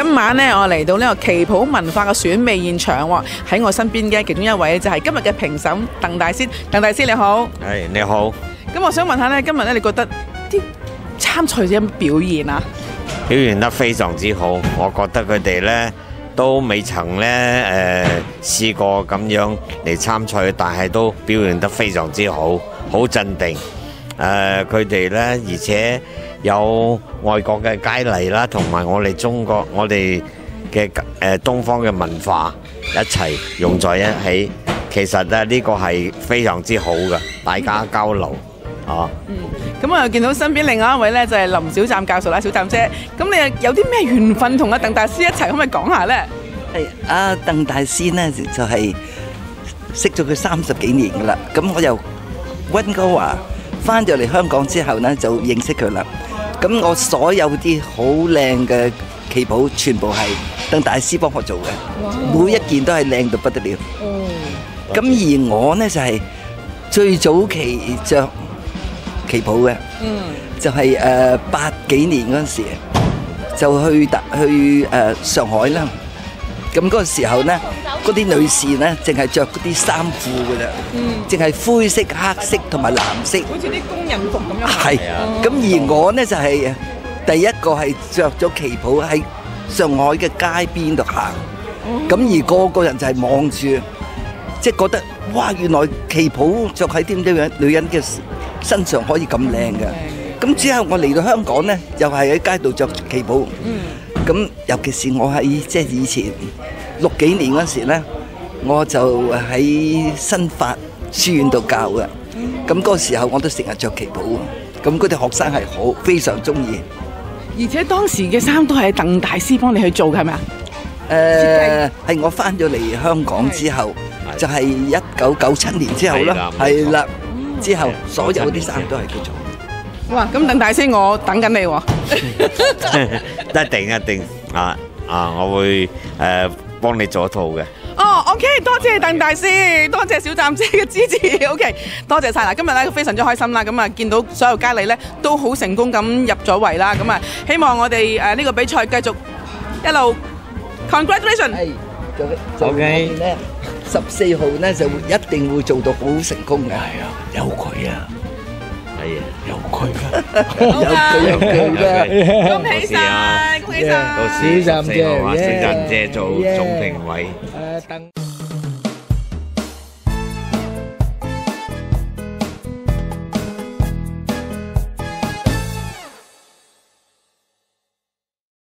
今晚咧，我嚟到呢個旗袍文化嘅選美現場喎，喺我身邊嘅其中一位就係今日嘅評審鄧大師。鄧大師你好， 係你好。 咁我想問下咧，今日咧你覺得啲參賽者有乜表現啊？ 表現得非常之好，我覺得佢哋呢都未曾呢試過咁樣嚟參賽，但係都表現得非常之好，好鎮定。佢哋呢，而且有外國嘅佳麗啦，同埋我哋中國我哋嘅東方嘅文化一齊用在一起，其實咧呢個係非常之好嘅，大家交流啊。 咁我又見到身邊另外一位咧，就係林小湛教授啦，小湛姐。咁你又有啲咩緣分同阿鄧大師一齊，可唔可以講下咧？ 係阿鄧大師呢，就係識咗佢30幾年噶啦。咁我由溫哥華翻咗嚟香港之後呢，就認識佢啦。咁我所有啲好靚嘅旗袍，全部係鄧大師幫我做嘅，每一件都係靚到不得了。咁而我呢，就係最早期着旗袍嘅，就係80幾年嗰陣時，就去上海啦。咁嗰個時候呢，嗰啲女士呢，淨係着嗰啲衫褲㗎咋，淨係灰色、黑色同埋藍色， 好似啲工人服咁樣。 係，咁而我呢，就係第一個係着咗旗袍喺上海嘅街邊度行，咁而個個人就係望住，即係覺得哇，原來旗袍着喺啲女人嘅身上可以咁靚嘅。咁之後我嚟到香港呢，又係喺街度着旗袍。咁尤其是我喺即係以前60幾年嗰時呢，我就喺新法書院度教嘅。咁嗰個時候我都成日着旗袍，咁嗰啲學生係非常中意。 而且當時嘅衫都係鄧大師幫你去做嘅，係咪啊？ 係我翻咗嚟香港之後，就係1997年之後啦，係啦，之後所有啲衫都係佢做。 哇！咁鄧大師，我等緊你喎。 一定我會幫你做一套嘅。 哦，OK， 多謝鄧大師，多謝小湛姐嘅支持。OK， 多謝晒啦！今日咧非常之開心啦，咁啊見到所有佳麗咧都好成功咁入咗圍啦，咁啊希望我哋呢個比賽繼續一路 congratulation。 就我哋咧14號咧就一定會做到好成功嘅。係啊，有佢啊！係啊，有佢㗎，有佢㗎， 恭喜晒，恭喜晒！ 到時14號啊，小湛姐做總評委。